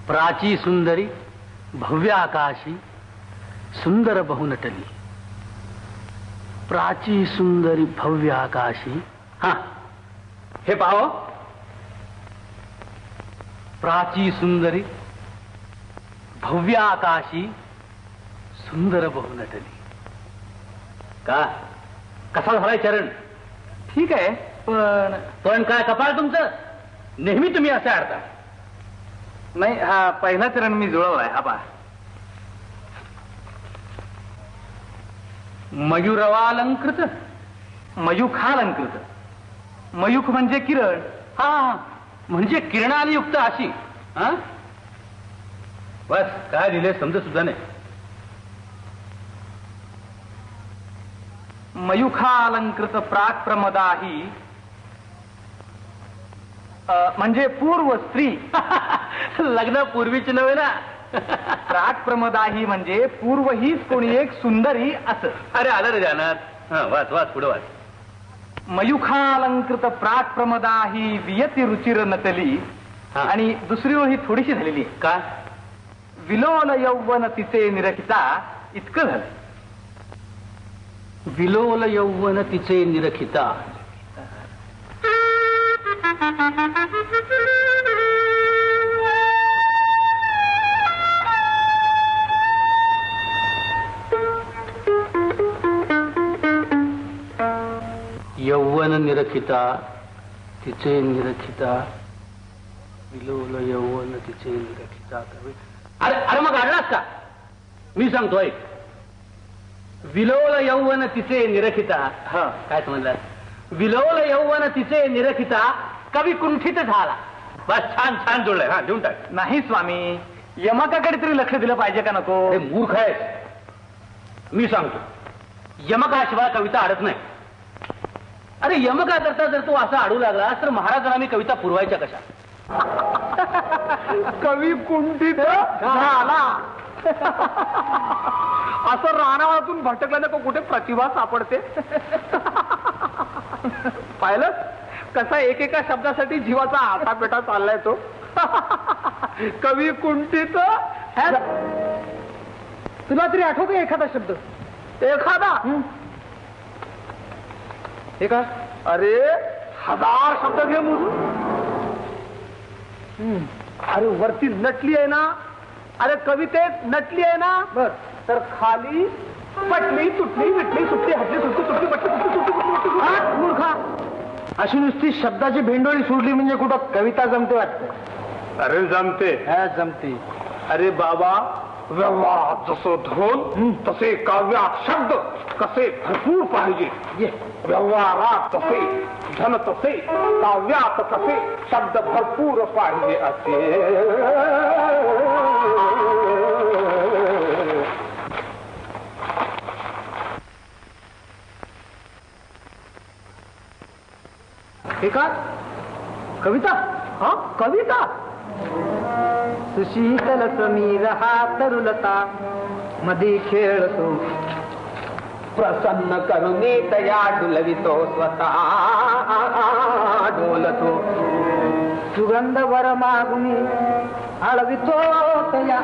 प्राची सुंदरी भव्य आकाशी सुंदर बहुनटली. प्राची सुंदरी भव्य आकाशी. हा हे पाहो. प्राची सुंदरी भव्य आकाशी सुंदर बहुनटली. का कसा झालाय चरण? ठीक आहे, पण काय कपाळ तुमचं? नेहमी तुम्ही असे आडता. नाही, हा पहिला चरण मी जुळवलाय. हा पहा. मयूरवालंकृत, मयूखालंकृत. मयूख म्हणजे किरण. हा म्हणजे किरणाने युक्त अशी. हा बस काय लिहिले समजत सुद्धा नाही. मयूखालंकृत प्राक प्रमदाही म्हणजे पूर्व स्त्री. लग्न पूर्वीची नव्हे ना. प्राक प्रमदाही म्हणजे पूर्व हीच कोणी एक सुंदरी असं. अरे आलं रे ध्यानात. हा वाच वाच पुढे वाच. मयूखालंकृत प्राक प्रमदाही वियती रुचिर नटली. आणि दुसरी ओळ ही थोडीशी झालेली. का? विलोल यौवन तिचे निरखिता. इतकं झालं. विलोल यौवन तिचे निरखिता. यौवन निरखिता तिचे निरखिता. विलोल यौवन तिचे निरखिता. अरे अरे मग आडलास का? मी सांगतोय. विलोल यौवन तिचे निरखिता. हा काय समजलं? विलोल यौवन तिचे निरखिता कवी कुंठित झाला. बस छान छान जुळलंय. हा लिहून टाक. नाही स्वामी, यमकाकडे तरी लक्ष दिलं पाहिजे का नको? हे मूर्ख आहेस. मी सांगतो यमकाशिवाय कविता अडत नाही. अरे यमका करता जर तो असा अडू लागला तर महाराजांना मी कविता पुरवायच्या कशा? कवी कुंठित झाला. असं रानातून भटकल्याने तो कुठे प्रतिभा सापडते. पाहिलं कसा एकेका शब्दासाठी जीवाचा आटापेटा चाललाय तो. कवी कुंठित. तुला तरी आठवतो एखादा शब्द? एखादा? हे का? अरे 1000 शब्द घे मोजून. अरे वरती नटली आहे ना. अरे कवितेत नटली आहे ना. बर तर खाली पटली तुटली विटली सुटली हटली सुटली तुटली पटली तुटली तुटली. मूर्खा, अशी नुसती शब्दाची भेंडोळी सोडली म्हणजे कुठं कविता जमते वाटतं? अरे जमते. जमते. अरे बाबा, व्यवहारात जसं धोन तसे काव्यात शब्द कसे भरपूर पाहिजे. व्यवहारात तसे धन तसे काव्यात कसे शब्द भरपूर पाहिजे असे. हे का? कविता? हा कविता. सुशीतल समीर हा तरुलता मधी खेळतो. प्रसन्न करुणी तया डुलवितो स्वतः डोलतो. सुगंध वर मागुनी आळवितो तया.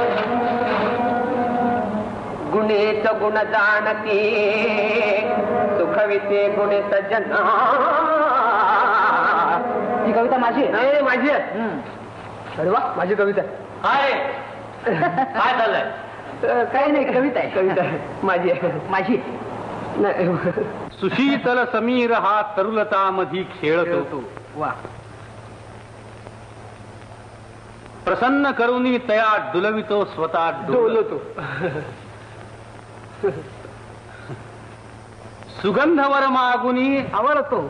गुणेच गुण जाणती सुखविते गुणे सज्जना. ही कविता माझी आहे. माझी आहे. अरे वा, माझी कविता आहे. काय चाललंय? काही नाही, कविता आहे. कविता आहे माझी आहे. माझी नाही. सुशीतल समीर हा तरुलता मधी खेळतो. वा. प्रसन्न करुणी तया डुलवितो स्वतः डोलतो. सुगंधवर मागुनी आवडतो.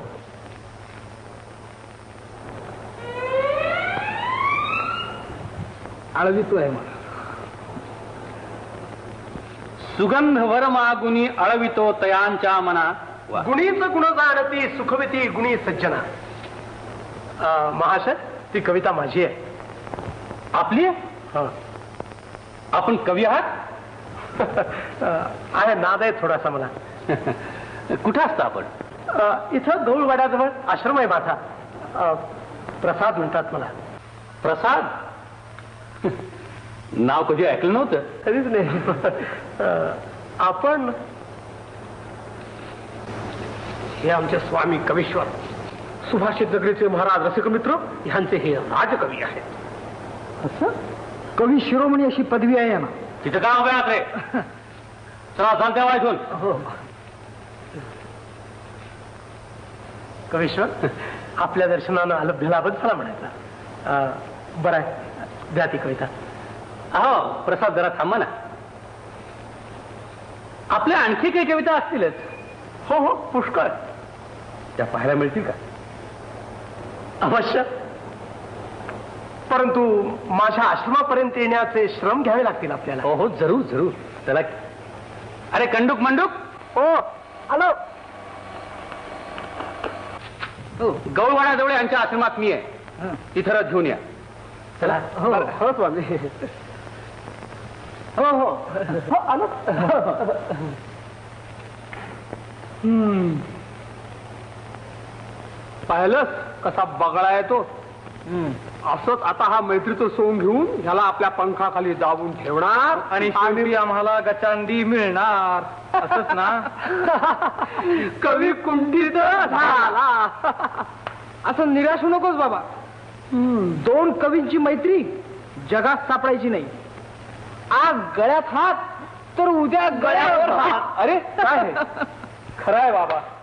आळवितो आहे मला. सुगंध वर मागुनी अळवितो तयांच्या मना. गुणीच गुण जाणती सुखविती गुणी सज्जना. महाशय, ती कविता माझी आहे. आपली? आपण कवी आहात? आहे, नाद आहे थोडासा मला. कुठे असता आपण? इथं गौळवाड्याजवळ आश्रम आहे माझा. प्रसाद म्हणतात मला. प्रसाद? नाव कधी ऐकलं नव्हतं. कधीच नाही. आपण हे आमचे स्वामी कवीश्वर सुभाषित नगरीचे महाराज रसिकमित्र ह्यांचे हे राजकवी आहेत. असं कवी शिरोमणी अशी पदवी आहे ना. तिथं काय उभे आहात रे? चला चालत्या वा इथून. कवीश्वर आपल्या दर्शनानं अलभ्य लाभच झाला म्हणायचा. बरं आहे, द्या ती कविता. हो प्रसाद जरा थांबा ना. आपल्या आणखी काही कविता असतीलच. हो हो पुष्कळ. त्या पाहायला मिळतील का? अवश्य, परंतु माझ्या आश्रमापर्यंत येण्याचे श्रम घ्यावे लागतील आपल्याला. हो हो जरूर जरूर. चला. अरे कंडूक मंडूक. हो आलो. गौळवाडाजवळ यांच्या आश्रमात मी आहे. तिथं रथ घेऊन या. चला. हो हो स्वामी. हो हो हो आलो. पाहिलंस कसा बगळा आहे तो. असंच आता हा मैत्रीचं सोंग घेऊन ह्याला आपल्या पंखाखाली दाबून ठेवणार आणि शेवटी आम्हाला गचांडी मिळणार. असंच ना. कवी कुंठित झाला. असं निराश होऊ नकोस बाबा. दोन कवींची मैत्री जगात सापडायची नाही. आज गळ्यात हात तर उद्या गळ्यावर हात. अरे काय? खरं आहे बाबा.